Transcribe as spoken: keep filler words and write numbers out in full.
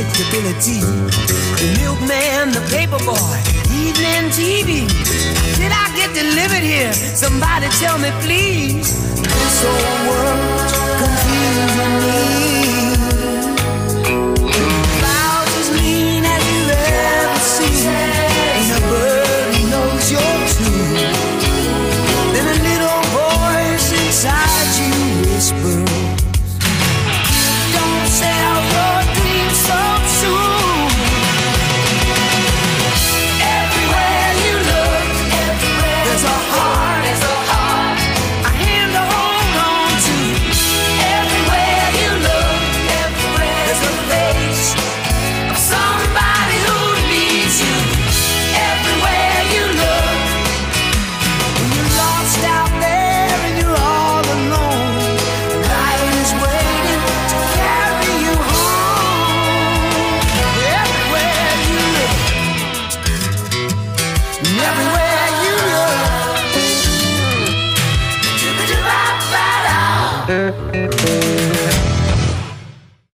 predictability. The milkman, the paper boy, evening T V. Did I get delivered here? Somebody tell me please. This whole world's confusing me. Clouds as mean as you've ever seen. Ain't a bird who knows you're true. Then a little voice inside you whispers, don't sell your dreams so soon. Everywhere you look, everywhere there's a heart, there's a heart, a hand to hold on to. Everywhere you look, everywhere there's a face of somebody who needs you. Everywhere you look, when you're lost out there and you're all alone, life is waiting to carry you home. Everywhere you look, and everywhere you look, do-ba-do-ba-ba-da.